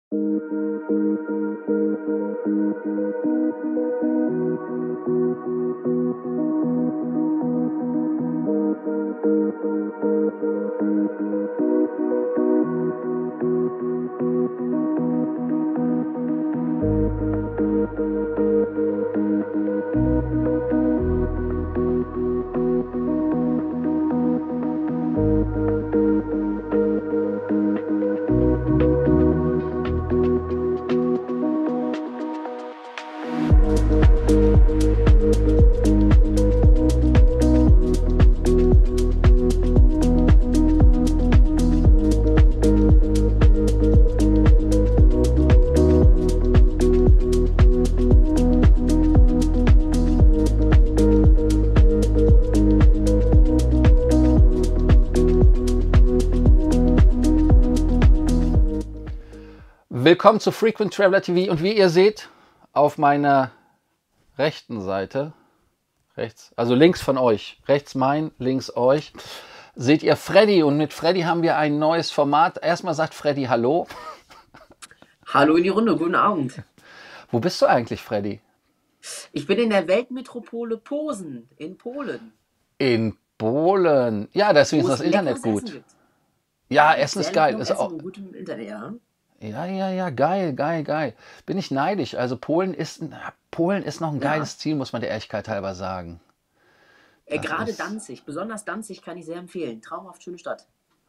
Willkommen zu Frequent Traveler TV und wie ihr seht, auf meiner rechten Seite, rechts, also links von euch, rechts mein, links euch, seht ihr Freddy und mit Freddy haben wir ein neues Format. Erstmal sagt Freddy Hallo. Hallo in die Runde, guten Abend. Wo bist du eigentlich, Freddy? Ich bin in der Weltmetropole Posen in Polen. In Polen. Ja, deswegen ist Wo das es Internet leckeres gut. Essen gibt. Ja, Essen Sehr ist geil. leckeres Ist Essen auch, und gutem Internet, ja. ja, geil. Bin ich neidisch. Also Polen ist noch ein Ja, geiles Ziel, muss man der Ehrlichkeit halber sagen. Das gerade ist, Danzig, besonders Danzig kann ich sehr empfehlen. Traumhaft schöne Stadt.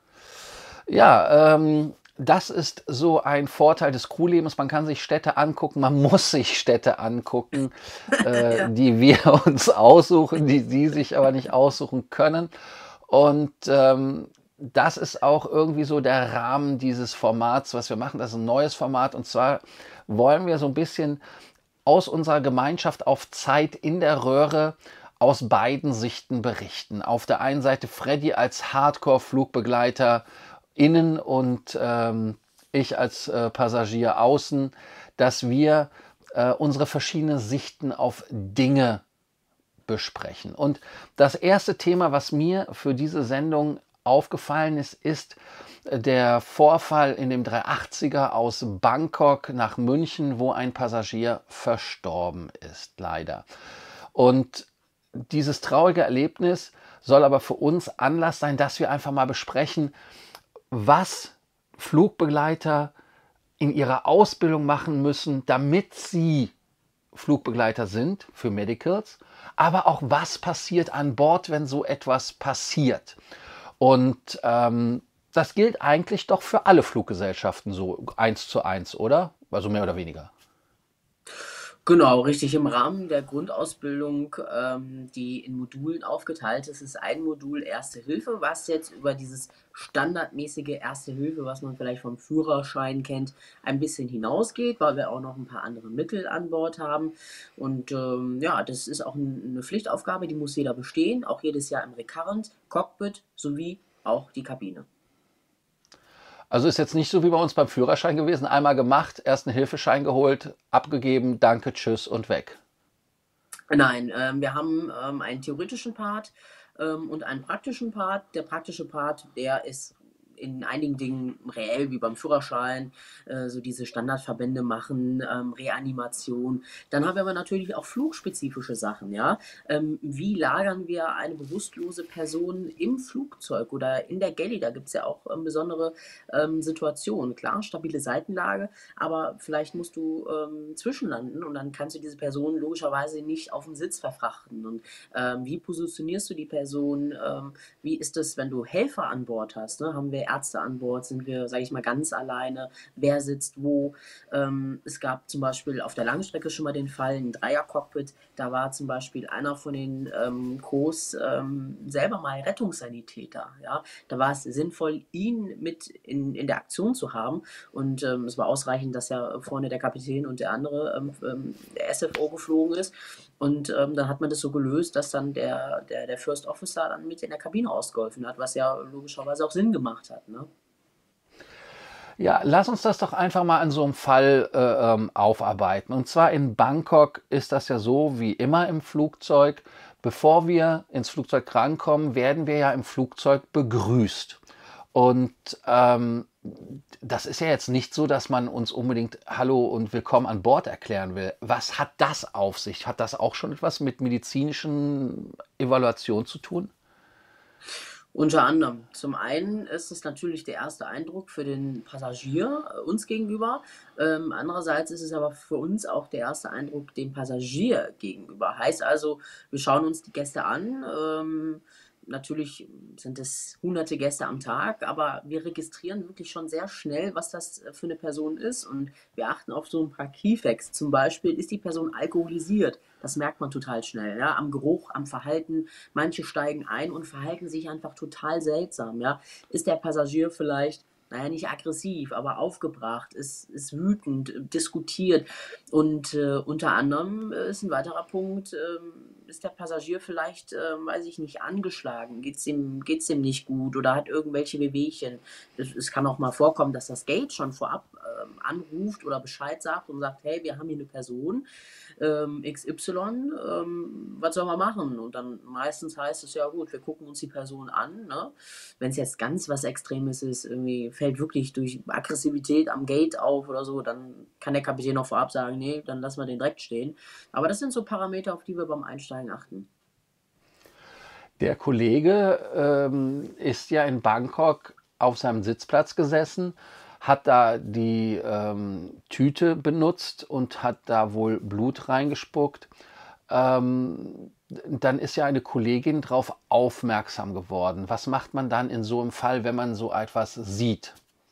ja, das ist so ein Vorteil des Crewlebens. Man kann sich Städte angucken, man muss sich Städte angucken, Ja. die wir uns aussuchen, die sie sich aber nicht aussuchen können. Und das ist auch irgendwie so der Rahmen dieses Formats, was wir machen. Das ist ein neues Format und zwar wollen wir so ein bisschen aus unserer Gemeinschaft auf Zeit in der Röhre aus beiden Sichten berichten. Auf der einen Seite Freddy als Hardcore-Flugbegleiter innen und ich als Passagier außen, dass wir unsere verschiedenen Sichten auf Dinge besprechen. Und das erste Thema, was mir für diese Sendung aufgefallen ist, ist der Vorfall in dem 380er aus Bangkok nach München, wo ein Passagier verstorben ist, leider. Und dieses traurige Erlebnis soll aber für uns Anlass sein, dass wir einfach mal besprechen, was Flugbegleiter in ihrer Ausbildung machen müssen, damit sie Flugbegleiter sind für Medicals, aber auch was passiert an Bord, wenn so etwas passiert. Und das gilt eigentlich doch für alle Fluggesellschaften so 1:1, oder? Also mehr oder weniger. Genau, richtig. Im Rahmen der Grundausbildung, die in Modulen aufgeteilt ist, ist ein Modul Erste Hilfe, was jetzt über dieses standardmäßige Erste Hilfe, was man vielleicht vom Führerschein kennt, ein bisschen hinausgeht, weil wir auch noch ein paar andere Mittel an Bord haben. Und ja, das ist auch eine Pflichtaufgabe, die muss jeder bestehen, auch jedes Jahr im Recurrent, Cockpit sowie auch die Kabine. Also ist jetzt nicht so wie bei uns beim Führerschein gewesen, einmal gemacht, ersten Hilfeschein geholt, abgegeben, danke, tschüss und weg. Nein, wir haben einen theoretischen Part und einen praktischen Part. Der praktische Part, der ist in einigen Dingen reell, wie beim Führerschein, so diese Standardverbände machen, Reanimation. Dann haben wir aber natürlich auch flugspezifische Sachen, ja. Wie lagern wir eine bewusstlose Person im Flugzeug oder in der Galley? Da gibt es ja auch besondere Situationen. Klar, stabile Seitenlage, aber vielleicht musst du zwischenlanden und dann kannst du diese Person logischerweise nicht auf den Sitz verfrachten. Und wie positionierst du die Person? Wie ist es, wenn du Helfer an Bord hast? Ne? Haben wir Ärzte an Bord? Sind wir, sage ich mal, ganz alleine? Wer sitzt wo? Es gab zum Beispiel auf der Langstrecke schon mal den Fall, ein Dreier-Cockpit, da war zum Beispiel einer von den Crews selber mal Rettungssanitäter. Ja? Da war es sinnvoll, ihn mit in der Aktion zu haben und es war ausreichend, dass ja vorne der Kapitän und der andere, der SFO geflogen ist. Und dann hat man das so gelöst, dass dann der First Officer dann mit in der Kabine ausgeholfen hat, was ja logischerweise auch Sinn gemacht hat. Ne? Ja, lass uns das doch einfach mal an so einem Fall aufarbeiten. Und zwar in Bangkok ist das ja so, wie immer im Flugzeug. Bevor wir ins Flugzeug rankommen, werden wir ja im Flugzeug begrüßt. Und das ist ja jetzt nicht so, dass man uns unbedingt Hallo und Willkommen an Bord erklären will. Was hat das auf sich? Hat das auch schon etwas mit medizinischen Evaluationen zu tun? Unter anderem. Zum einen ist es natürlich der erste Eindruck für den Passagier uns gegenüber. Andererseits ist es aber für uns auch der erste Eindruck dem Passagier gegenüber. Heißt also, wir schauen uns die Gäste an. Natürlich sind es hunderte Gäste am Tag, aber wir registrieren wirklich schon sehr schnell, was das für eine Person ist. Und wir achten auf so ein paar Keyfacts. Zum Beispiel, ist die Person alkoholisiert? Das merkt man total schnell, ja, am Geruch, am Verhalten. Manche steigen ein und verhalten sich einfach total seltsam, ja. Ist der Passagier vielleicht, naja, nicht aggressiv, aber aufgebracht, ist wütend, diskutiert. Und unter anderem ist ein weiterer Punkt, ist der Passagier vielleicht, weiß ich nicht, angeschlagen, geht's dem nicht gut oder hat irgendwelche Wehwehchen. Es kann auch mal vorkommen, dass das Gate schon vorab anruft oder Bescheid sagt und sagt, hey, wir haben hier eine Person, XY, was soll man machen? Und dann meistens heißt es, ja gut, wir gucken uns die Person an. Ne? Wenn es jetzt ganz was Extremes ist, irgendwie fällt wirklich durch Aggressivität am Gate auf oder so, dann kann der Kapitän noch vorab sagen, nee, dann lassen wir den direkt stehen. Aber das sind so Parameter, auf die wir beim Einsteigen achten. Der Kollege ist ja in Bangkok auf seinem Sitzplatz gesessen, hat da die Tüte benutzt und hat da wohl Blut reingespuckt. Dann ist ja eine Kollegin darauf aufmerksam geworden. Was macht man dann in so einem Fall, wenn man so etwas sieht?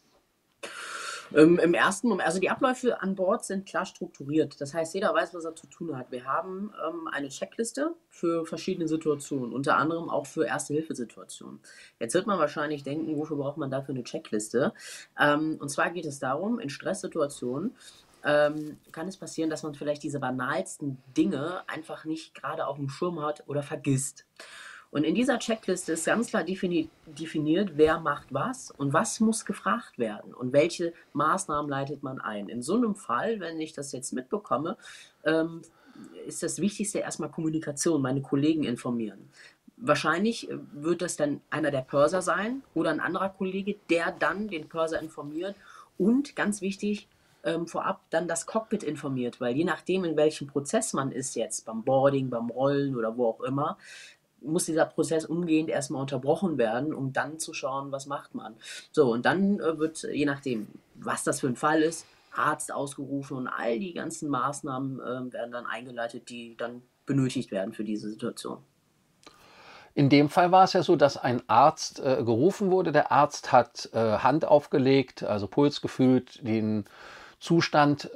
Im ersten Moment, also die Abläufe an Bord sind klar strukturiert. Das heißt, jeder weiß, was er zu tun hat. Wir haben eine Checkliste für verschiedene Situationen, unter anderem auch für Erste-Hilfe-Situationen. Jetzt wird man wahrscheinlich denken, wofür braucht man dafür eine Checkliste? Und zwar geht es darum, in Stresssituationen kann es passieren, dass man vielleicht diese banalsten Dinge einfach nicht gerade auf dem Schirm hat oder vergisst. Und in dieser Checkliste ist ganz klar definiert, wer macht was und was muss gefragt werden und welche Maßnahmen leitet man ein. In so einem Fall, wenn ich das jetzt mitbekomme, ähm, ist das Wichtigste erstmal Kommunikation, meine Kollegen informieren. Wahrscheinlich wird das dann einer der Purser sein oder ein anderer Kollege, der dann den Purser informiert und ganz wichtig, vorab dann das Cockpit informiert, weil je nachdem, in welchem Prozess man ist jetzt, beim Boarding, beim Rollen oder wo auch immer, muss dieser Prozess umgehend erstmal unterbrochen werden, um dann zu schauen, was macht man. So, und dann wird, je nachdem, was das für ein Fall ist, Arzt ausgerufen und all die ganzen Maßnahmen werden dann eingeleitet, die dann benötigt werden für diese Situation. In dem Fall war es ja so, dass ein Arzt gerufen wurde. Der Arzt hat Hand aufgelegt, also Puls gefühlt, den Zustand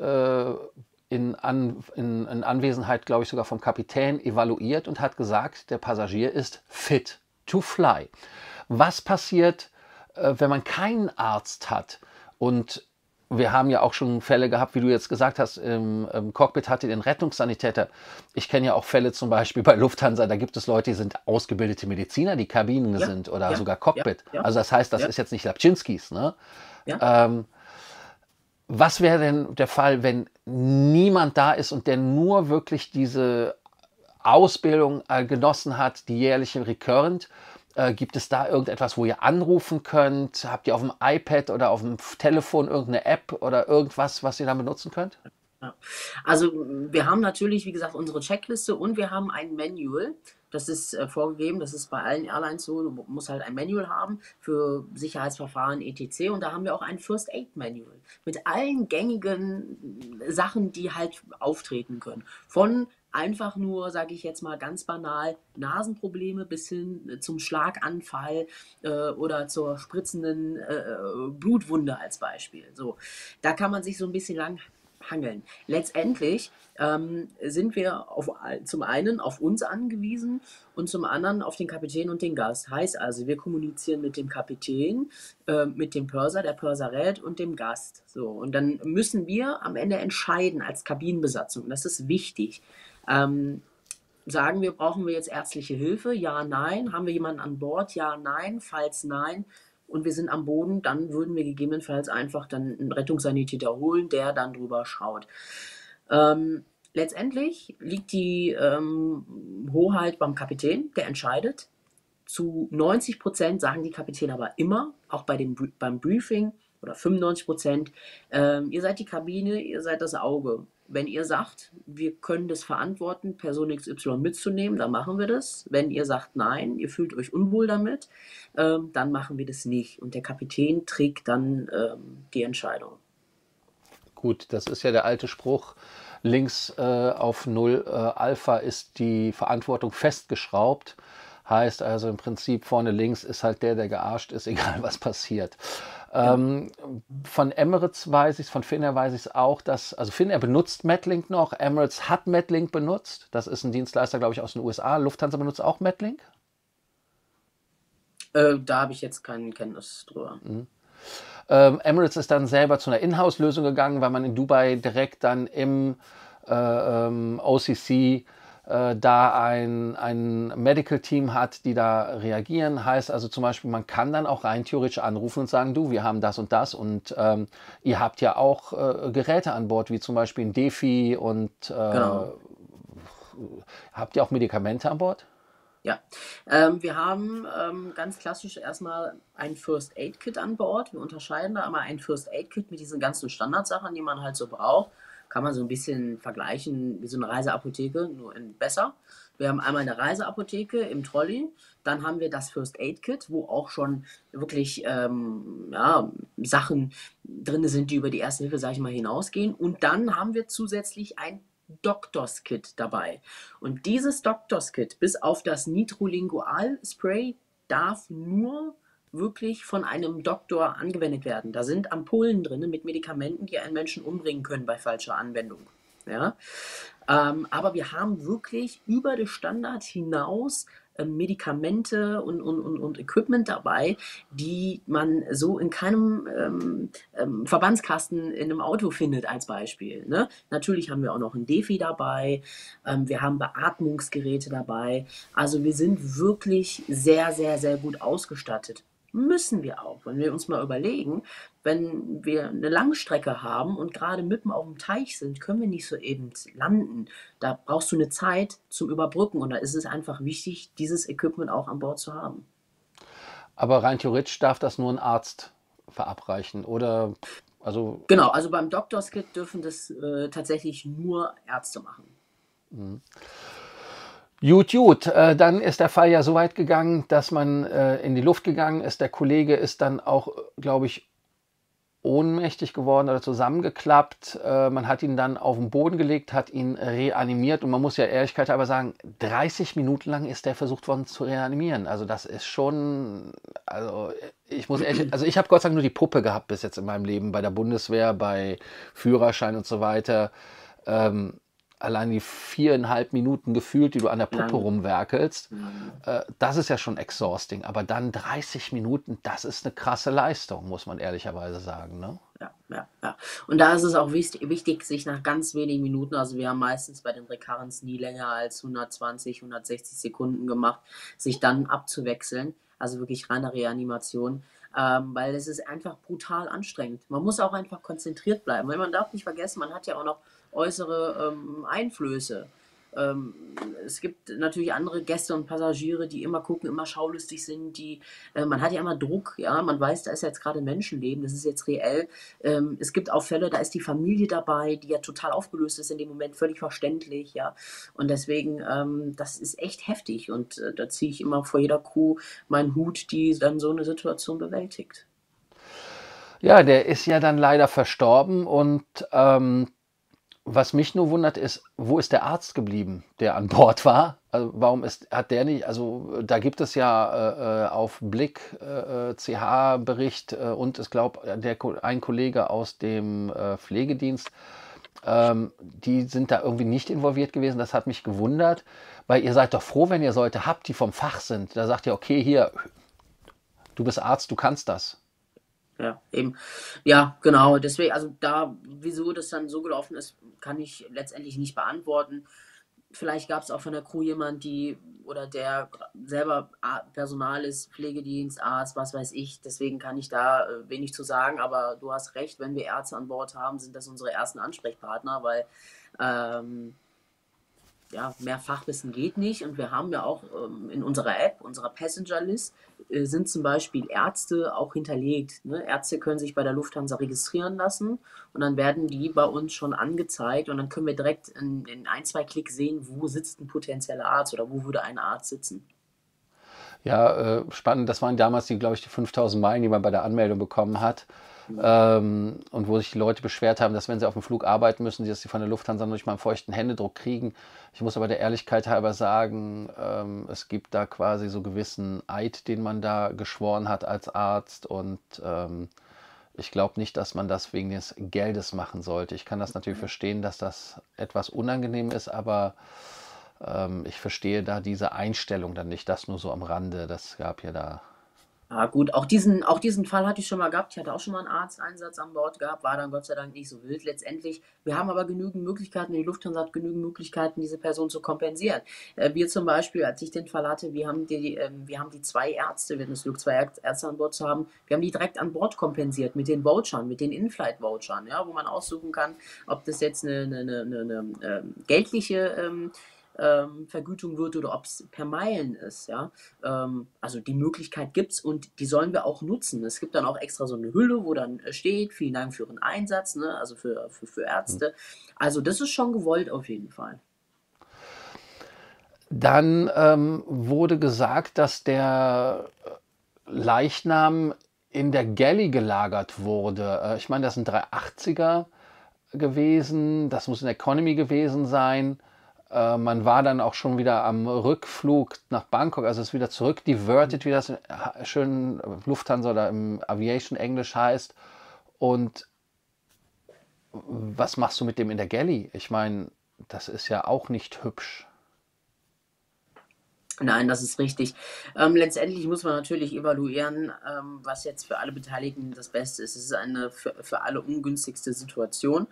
in Anwesenheit, glaube ich, sogar vom Kapitän evaluiert und hat gesagt, der Passagier ist fit to fly. Was passiert, wenn man keinen Arzt hat? Und wir haben ja auch schon Fälle gehabt, wie du jetzt gesagt hast, im Cockpit hatte den Rettungssanitäter. Ich kenne ja auch Fälle zum Beispiel bei Lufthansa, da gibt es Leute, die sind ausgebildete Mediziner, die Kabinen Ja, sind oder ja, sogar ja, Cockpit. ja, Also das heißt, das ja, ist jetzt nicht Lapczynskis. Ne? ja. Was wäre denn der Fall, wenn niemand da ist und der nur wirklich diese Ausbildung genossen hat, die jährliche Recurrent? Gibt es da irgendetwas, wo ihr anrufen könnt? Habt ihr auf dem iPad oder auf dem Telefon irgendeine App oder irgendwas, was ihr da benutzen könnt? Ja. Also wir haben natürlich, wie gesagt, unsere Checkliste und wir haben ein Manual. Das ist vorgegeben, das ist bei allen Airlines so, du musst halt ein Manual haben für Sicherheitsverfahren etc. Und da haben wir auch ein First Aid Manual mit allen gängigen Sachen, die halt auftreten können. Von einfach nur, sage ich jetzt mal ganz banal, Nasenprobleme bis hin zum Schlaganfall oder zur spritzenden Blutwunde als Beispiel. So, da kann man sich so ein bisschen lang hangeln. Letztendlich sind wir zum einen auf uns angewiesen und zum anderen auf den Kapitän und den Gast. Heißt also, wir kommunizieren mit dem Kapitän, mit dem Purser, der Purser rät und dem Gast. So, und dann müssen wir am Ende entscheiden als Kabinenbesatzung. Das ist wichtig. Sagen wir, brauchen wir jetzt ärztliche Hilfe? Ja, nein. Haben wir jemanden an Bord? Ja, nein. Falls nein, und wir sind am Boden, dann würden wir gegebenenfalls einfach dann einen Rettungssanitäter holen, der dann drüber schaut. Letztendlich liegt die Hoheit beim Kapitän, der entscheidet. Zu 90% sagen die Kapitäne aber immer, auch beim Briefing, oder 95%, ihr seid die Kabine, ihr seid das Auge. Wenn ihr sagt, wir können das verantworten, Person XY mitzunehmen, dann machen wir das. Wenn ihr sagt, nein, ihr fühlt euch unwohl damit, dann machen wir das nicht. Und der Kapitän trägt dann die Entscheidung. Gut, das ist ja der alte Spruch, links auf null Alpha ist die Verantwortung festgeschraubt. Heißt also im Prinzip vorne links ist halt der gearscht ist, egal was passiert. Genau. Von Emirates weiß ich es, von Finnair weiß ich es auch, dass, also Finnair benutzt Metlink noch, Emirates hat Metlink benutzt. Das ist ein Dienstleister, glaube ich, aus den USA. Lufthansa benutzt auch Metlink. Da habe ich jetzt keine Kenntnis drüber. Emirates ist dann selber zu einer Inhouse-Lösung gegangen, weil man in Dubai direkt dann im OCC da ein Medical-Team hat, die da reagieren. Heißt also zum Beispiel, man kann dann auch rein theoretisch anrufen und sagen, du, wir haben das und ihr habt ja auch Geräte an Bord, wie zum Beispiel ein Defi und Genau. habt ihr auch Medikamente an Bord? Ja, wir haben ganz klassisch erstmal ein First Aid Kit an Bord. Wir unterscheiden da einmal ein First Aid Kit mit diesen ganzen Standardsachen, die man halt so braucht. Kann man so ein bisschen vergleichen wie so eine Reiseapotheke, nur in besser. Wir haben einmal eine Reiseapotheke im Trolley, dann haben wir das First Aid Kit, wo auch schon wirklich ja, Sachen drin sind, die über die Erste Hilfe, sag ich mal, hinausgehen. Und dann haben wir zusätzlich ein Doctors Kit dabei. Und dieses Doctors Kit, bis auf das Nitrolingual Spray, darf nur wirklich von einem Doktor angewendet werden. Da sind Ampullen drin mit Medikamenten, die einen Menschen umbringen können bei falscher Anwendung. Ja? Aber wir haben wirklich über den Standard hinaus Medikamente und Equipment dabei, die man so in keinem Verbandskasten in einem Auto findet, als Beispiel. Ne? Natürlich haben wir auch noch ein Defi dabei, wir haben Beatmungsgeräte dabei. Also wir sind wirklich sehr, sehr, sehr gut ausgestattet. Müssen wir auch, wenn wir uns mal überlegen, wenn wir eine Langstrecke haben und gerade mitten auf dem Teich sind, können wir nicht so eben landen. Da brauchst du eine Zeit zum Überbrücken und da ist es einfach wichtig, dieses Equipment auch an Bord zu haben. Aber rein theoretisch darf das nur ein Arzt verabreichen oder also Genau, also beim Doctors Kit dürfen das tatsächlich nur Ärzte machen. gut, gut. Dann ist der Fall ja so weit gegangen, dass man in die Luft gegangen ist. Der Kollege ist dann auch, glaube ich, ohnmächtig geworden oder zusammengeklappt. Man hat ihn dann auf den Boden gelegt, hat ihn reanimiert und man muss ja Ehrlichkeit aber sagen, 30 Minuten lang ist der versucht worden zu reanimieren. Also das ist schon, also ich muss ehrlich, also ich habe Gott sei Dank nur die Puppe gehabt bis jetzt in meinem Leben, bei der Bundeswehr, bei Führerschein und so weiter. Ähm, Allein die 4,5 Minuten gefühlt, die du an der Puppe Lang, rumwerkelst, lang. das ist ja schon exhausting. Aber dann 30 Minuten, das ist eine krasse Leistung, muss man ehrlicherweise sagen. Ne? Ja, ja, ja. Und da ist es auch wichtig, sich nach ganz wenigen Minuten, also wir haben meistens bei den Recurrence nie länger als 120, 160 Sekunden gemacht, sich dann abzuwechseln, also wirklich reine Reanimation, weil es ist einfach brutal anstrengend. Man muss auch einfach konzentriert bleiben, weil man darf nicht vergessen, man hat ja auch noch äußere Einflöße. Ähm, Es gibt natürlich andere Gäste und Passagiere, die immer gucken, immer schaulustig sind, man hat ja immer Druck, ja, man weiß, da ist jetzt gerade ein Menschenleben, das ist jetzt reell. Es gibt auch Fälle, da ist die Familie dabei, die ja total aufgelöst ist in dem Moment, völlig verständlich, ja. Und deswegen, das ist echt heftig und da ziehe ich immer vor jeder Crew meinen Hut, die dann so eine Situation bewältigt. Ja, der ist ja dann leider verstorben und was mich nur wundert ist, wo ist der Arzt geblieben, der an Bord war? Also warum hat der nicht, also da gibt es ja auf Blick CH-Bericht und ich glaube, ein Kollege aus dem Pflegedienst, die sind da irgendwie nicht involviert gewesen. Das hat mich gewundert, weil ihr seid doch froh, wenn ihr Leute habt, die vom Fach sind. Da sagt ihr, okay, hier, du bist Arzt, du kannst das. Ja, eben. Ja, genau. Deswegen, also da, wieso das dann so gelaufen ist, kann ich letztendlich nicht beantworten. Vielleicht gab es auch von der Crew jemand, die oder der selber Personal ist, Pflegedienst, Arzt, was weiß ich. Deswegen kann ich da wenig zu sagen. Aber du hast recht, wenn wir Ärzte an Bord haben, sind das unsere ersten Ansprechpartner, weil ähm, ja, mehr Fachwissen geht nicht und wir haben ja auch in unserer App, unserer Passenger List, sind zum Beispiel Ärzte auch hinterlegt. Ne? Ärzte können sich bei der Lufthansa registrieren lassen und dann werden die bei uns schon angezeigt und dann können wir direkt in ein, zwei Klicks sehen, wo sitzt ein potenzieller Arzt oder wo würde ein Arzt sitzen. Ja, spannend. Das waren damals die, glaube ich, die 5000 Meilen, die man bei der Anmeldung bekommen hat. Und wo sich die Leute beschwert haben, dass wenn sie auf dem Flug arbeiten müssen, dass sie von der Lufthansa nur nicht mal einen feuchten Händedruck kriegen. Ich muss aber der Ehrlichkeit halber sagen, es gibt da quasi so gewissen Eid, den man da geschworen hat als Arzt. Und ich glaube nicht, dass man das wegen des Geldes machen sollte. Ich kann das natürlich verstehen, dass das etwas unangenehm ist, aber ich verstehe da diese Einstellung dann nicht. Das nur so am Rande. Das gab ja da. Ja gut, auch diesen Fall hatte ich schon mal gehabt. Ich hatte auch schon mal einen Arzteinsatz an Bord gehabt, war dann Gott sei Dank nicht so wild letztendlich. Wir haben aber genügend Möglichkeiten, die Lufthansa hat genügend Möglichkeiten, diese Person zu kompensieren. Wir zum Beispiel, als ich den Fall hatte, wir haben die zwei Ärzte, wir hatten das Glück, zwei Ärzte an Bord zu haben, wir haben die direkt an Bord kompensiert mit den Vouchern, mit den In-Flight-Vouchern, ja, wo man aussuchen kann, ob das jetzt eine geldliche Vergütung wird oder ob es per Meilen ist. Ja? Also die Möglichkeit gibt es und die sollen wir auch nutzen. Es gibt dann auch extra so eine Hülle, wo dann steht, vielen Dank für Ihren Einsatz, ne? Also für Ärzte. Also das ist schon gewollt auf jeden Fall. Dann wurde gesagt, dass der Leichnam in der Galley gelagert wurde. Ich meine, das sind 380er gewesen, das muss in Economy gewesen sein. Man war dann auch schon wieder am Rückflug nach Bangkok, also ist wieder zurück, diverted, wie das schön Lufthansa oder im Aviation Englisch heißt. Und was machst du mit dem in der Galley? Ich meine, das ist ja auch nicht hübsch. Nein, das ist richtig. Letztendlich muss man natürlich evaluieren, was jetzt für alle Beteiligten das Beste ist. Es ist eine für alle ungünstigste Situation.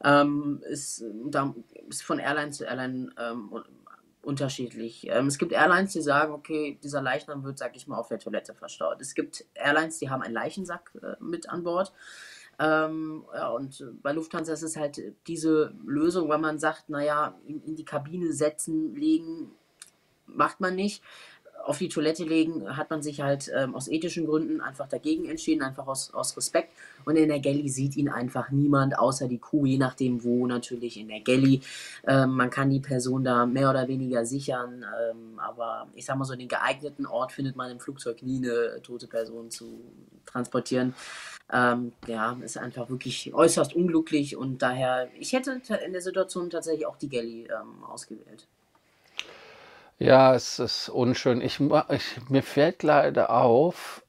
Da ist von Airline zu Airline unterschiedlich. Es gibt Airlines, die sagen, okay, dieser Leichnam wird, sag ich mal, auf der Toilette verstaut. Es gibt Airlines, die haben einen Leichensack mit an Bord. Ja, und bei Lufthansa ist es halt diese Lösung, weil man sagt, naja, in die Kabine setzen, legen, macht man nicht. Auf die Toilette legen hat man sich halt aus ethischen Gründen einfach dagegen entschieden, einfach aus Respekt. Und in der Galley sieht ihn einfach niemand, außer die Crew, je nachdem wo natürlich in der Galley. Man kann die Person da mehr oder weniger sichern, aber ich sag mal so, den geeigneten Ort findet man im Flugzeug nie, eine tote Person zu transportieren. Ja, ist einfach wirklich äußerst unglücklich und daher, ich hätte in der Situation tatsächlich auch die Galley ausgewählt. Ja, es ist unschön. Mir fällt leider auf,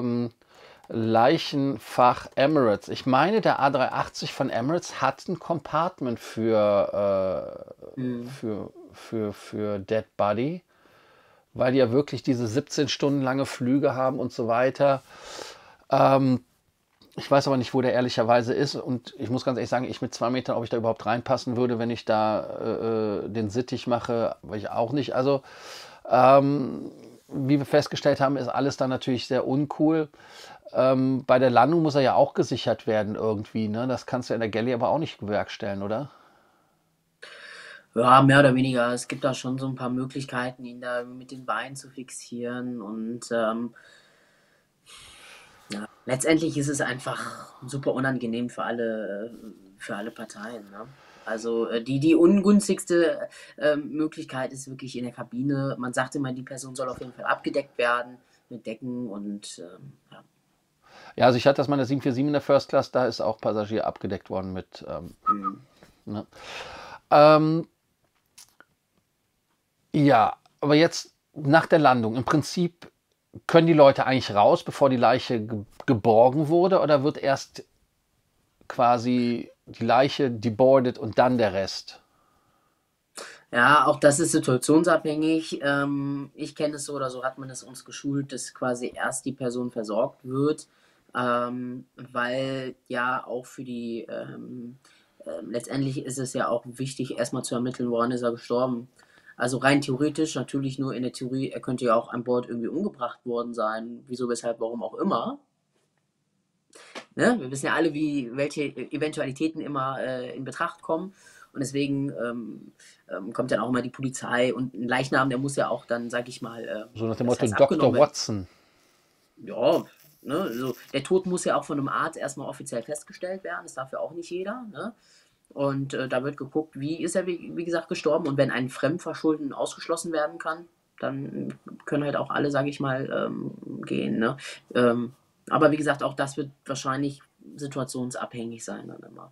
Leichenfach Emirates. Ich meine, der A380 von Emirates hat ein Compartment Mhm. für Dead Body, weil die ja wirklich diese 17 Stunden lange Flüge haben und so weiter. Ich weiß aber nicht, wo der ehrlicherweise ist. Und ich muss ganz ehrlich sagen, ich mit 2 Metern, ob ich da überhaupt reinpassen würde, wenn ich da den Sittich mache, weiß ich auch nicht. Also, wie wir festgestellt haben, ist alles dann natürlich sehr uncool. Bei der Landung muss er ja auch gesichert werden irgendwie. Ne? Das kannst du in der Galley aber auch nicht bewerkstelligen, oder? Ja, mehr oder weniger. Es gibt da schon so ein paar Möglichkeiten, ihn da mit den Beinen zu fixieren und ja, letztendlich ist es einfach super unangenehm für alle Parteien. Ne? Also die ungünstigste Möglichkeit ist wirklich in der Kabine. Man sagt immer, die Person soll auf jeden Fall abgedeckt werden mit Decken und ja. Ja, also ich hatte das mal in der 747 in der First Class, da ist auch Passagier abgedeckt worden mit. Mhm. Ne? Ähm, ja, aber jetzt nach der Landung, im Prinzip können die Leute eigentlich raus, bevor die Leiche geborgen wurde, oder wird erst quasi die Leiche deboardet und dann der Rest? Ja, auch das ist situationsabhängig. Ich kenne es so oder so hat man es uns geschult, dass quasi erst die Person versorgt wird, weil ja auch für die, letztendlich ist es ja auch wichtig, erstmal zu ermitteln, woran ist er gestorben. Also rein theoretisch, natürlich nur in der Theorie, er könnte ja auch an Bord irgendwie umgebracht worden sein, wieso, weshalb, warum auch immer. Ne? Wir wissen ja alle, welche Eventualitäten immer in Betracht kommen. Und deswegen kommt dann auch immer die Polizei und ein Leichnam, der muss ja auch dann, sag ich mal, So nach dem das Motto heißt Dr. abgenommen werden. Watson. Ja, ne, also der Tod muss ja auch von einem Arzt erstmal offiziell festgestellt werden. Das darf ja auch nicht jeder. Ne? Und da wird geguckt, wie ist er, wie gesagt, gestorben. Und wenn ein Fremdverschulden ausgeschlossen werden kann, dann können halt auch alle, sage ich mal, gehen. Ne? Ähm, aber wie gesagt, auch das wird wahrscheinlich situationsabhängig sein dann immer.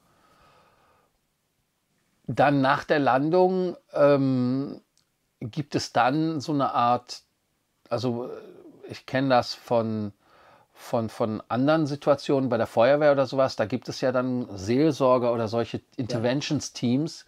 Dann nach der Landung gibt es dann so eine Art, also ich kenne das von anderen Situationen bei der Feuerwehr oder sowas, da gibt es ja dann Seelsorger oder solche Ja. Interventions-Teams.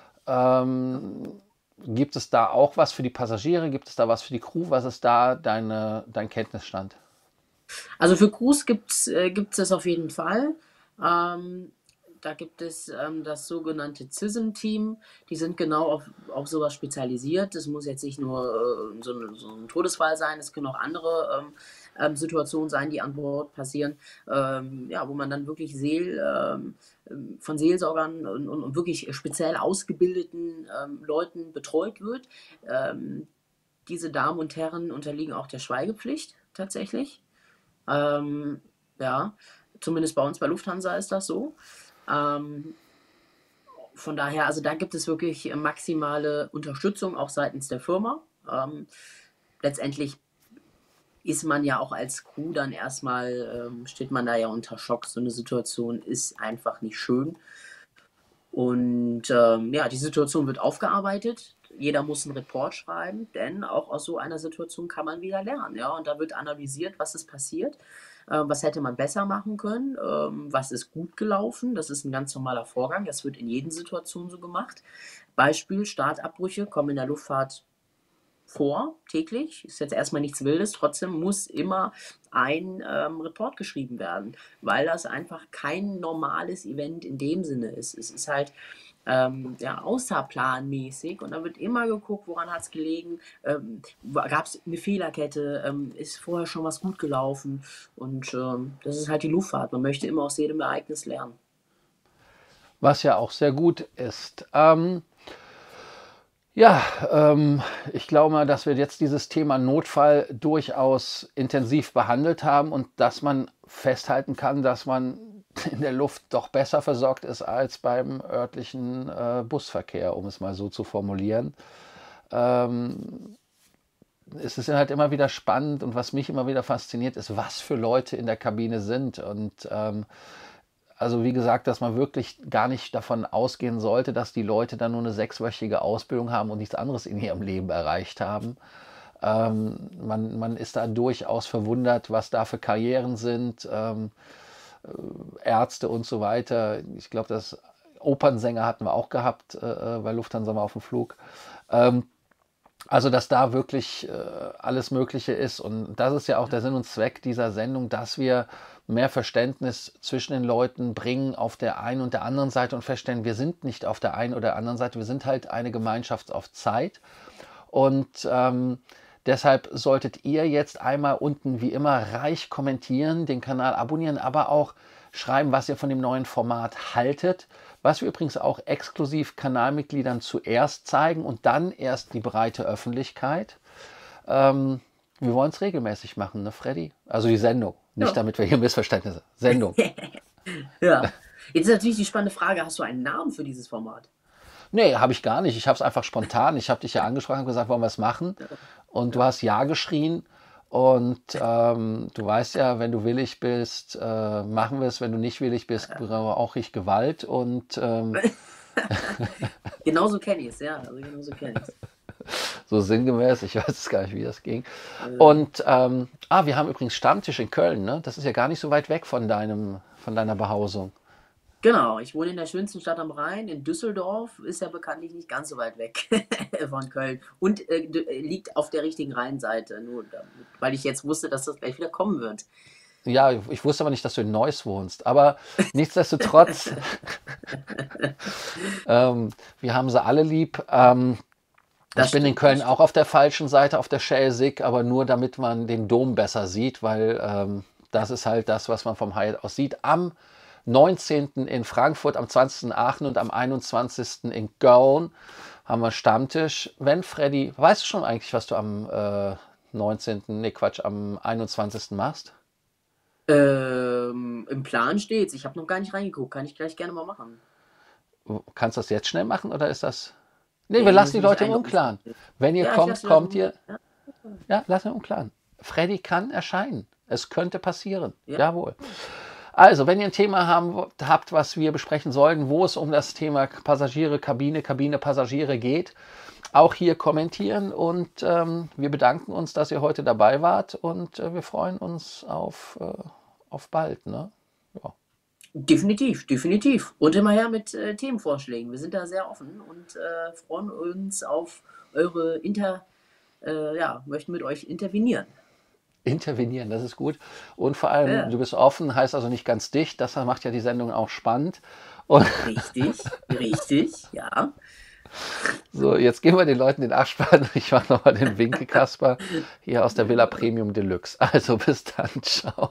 Gibt es da auch was für die Passagiere? Gibt es da was für die Crew? Was ist da dein Kenntnisstand? Also für Crews gibt's das auf jeden Fall. Ähm, Da gibt es das sogenannte CISM-Team. Die sind genau auf sowas spezialisiert. Das muss jetzt nicht nur so ein Todesfall sein, es können auch andere Situationen sein, die an Bord passieren, ja, wo man dann wirklich von Seelsorgern und wirklich speziell ausgebildeten Leuten betreut wird. Ähm, Diese Damen und Herren unterliegen auch der Schweigepflicht tatsächlich. Ähm, ja, zumindest bei uns bei Lufthansa ist das so. Ähm, von daher, also da gibt es wirklich maximale Unterstützung auch seitens der Firma. Letztendlich ist man ja auch als Crew dann erstmal, steht man da ja unter Schock. So eine Situation ist einfach nicht schön. Und ja, die Situation wird aufgearbeitet. Jeder muss einen Report schreiben, denn auch aus so einer Situation kann man wieder lernen. Ja? Und da wird analysiert, was ist passiert, was hätte man besser machen können, was ist gut gelaufen. Das ist ein ganz normaler Vorgang. Das wird in jeder Situation so gemacht. Beispiel: Startabbrüche kommen in der Luftfahrt vor, täglich. Ist jetzt erstmal nichts Wildes, trotzdem muss immer ein Report geschrieben werden, weil das einfach kein normales Event in dem Sinne ist. Es ist halt ja, außerplanmäßig und da wird immer geguckt, woran hat es gelegen, gab es eine Fehlerkette, ist vorher schon was gut gelaufen und das ist halt die Luftfahrt. Man möchte immer aus jedem Ereignis lernen. Was ja auch sehr gut ist. Ja, ich glaube mal, dass wir jetzt dieses Thema Notfall durchaus intensiv behandelt haben und dass man festhalten kann, dass man in der Luft doch besser versorgt ist als beim örtlichen Busverkehr, um es mal so zu formulieren. Ähm, Es ist halt immer wieder spannend und was mich immer wieder fasziniert, ist, was für Leute in der Kabine sind. Und also wie gesagt, dass man wirklich gar nicht davon ausgehen sollte, dass die Leute dann nur eine sechswöchige Ausbildung haben und nichts anderes in ihrem Leben erreicht haben. Man ist da durchaus verwundert, was da für Karrieren sind, Ärzte und so weiter. Ich glaube, das Opernsänger hatten wir auch gehabt bei Lufthansa mal auf dem Flug. Also, dass da wirklich alles Mögliche ist. Und das ist ja auch der Sinn und Zweck dieser Sendung, dass wir mehr Verständnis zwischen den Leuten bringen auf der einen und der anderen Seite und feststellen, wir sind nicht auf der einen oder anderen Seite, wir sind halt eine Gemeinschaft auf Zeit. Und deshalb solltet ihr jetzt einmal unten wie immer reich kommentieren, den Kanal abonnieren, aber auch schreiben, was ihr von dem neuen Format haltet, was wir übrigens auch exklusiv Kanalmitgliedern zuerst zeigen und dann erst die breite Öffentlichkeit. Ähm, Wir wollen es regelmäßig machen, ne, Freddy? Also die Sendung, nicht Ja. damit wir hier Missverständnisse. Sendung. Ja. Jetzt ist natürlich die spannende Frage, hast du einen Namen für dieses Format? Nee, habe ich gar nicht. Ich habe es einfach spontan. Ich habe dich ja angesprochen und gesagt, wollen wir es machen? Und du Ja. hast ja geschrien. Und du weißt ja, wenn du willig bist, machen wir es. Wenn du nicht willig bist, brauche ich Gewalt. Und Genauso kenne ich es, ja. Also genauso kenne ich es. so sinngemäß, ich weiß es gar nicht, wie das ging. Äh, Und wir haben übrigens Stammtisch in Köln. Ne? Das ist ja gar nicht so weit weg von deiner Behausung. genau, ich wohne in der schönsten Stadt am Rhein. In Düsseldorf ist ja bekanntlich nicht ganz so weit weg von Köln. Und liegt auf der richtigen Rheinseite. Nur damit, weil ich jetzt wusste, dass das gleich wieder kommen wird. Ja, ich wusste aber nicht, dass du in Neuss wohnst. Aber nichtsdestotrotz, wir haben sie alle lieb. Ich Das bin in stimmt, das Köln auch stimmt. auf der falschen Seite, auf der Schelsig, aber nur damit man den Dom besser sieht, weil das ist halt das, was man vom Hyatt aus sieht. Am 19. in Frankfurt, am 20. in Aachen und am 21. in Köln haben wir Stammtisch. Wenn Freddy, weißt du schon eigentlich, was du am 19., nee, Quatsch, am 21. machst? Im Plan steht's. Ich habe noch gar nicht reingeguckt. Kann ich gleich gerne mal machen. Kannst du das jetzt schnell machen oder ist das... Nee, wir Nee, ich lassen muss die mich Leute im einloggen. Unklaren. Wenn ihr Ja, ich kommt, lasse die Leute kommt um. ihr. Ja, Ja, lassen wir im Unklaren. Freddy kann erscheinen. Es könnte passieren. ja. Jawohl. Also, wenn ihr ein Thema habt, was wir besprechen sollten, wo es um das Thema Passagiere, Kabine, Kabine, Passagiere geht, auch hier kommentieren. Und wir bedanken uns, dass ihr heute dabei wart und wir freuen uns auf bald. Ne? Ja. Definitiv, definitiv. Und immer her mit Themenvorschlägen. Wir sind da sehr offen und freuen uns auf eure möchten mit euch intervenieren. Intervenieren, das ist gut. Und vor allem, Ja, du bist offen, heißt also nicht ganz dicht. Das macht ja die Sendung auch spannend. Und richtig, richtig, ja. so, jetzt geben wir den Leuten den Abspann. Ich mache nochmal den Winke, Kasper, hier aus der Villa Premium Deluxe. Also bis dann, ciao.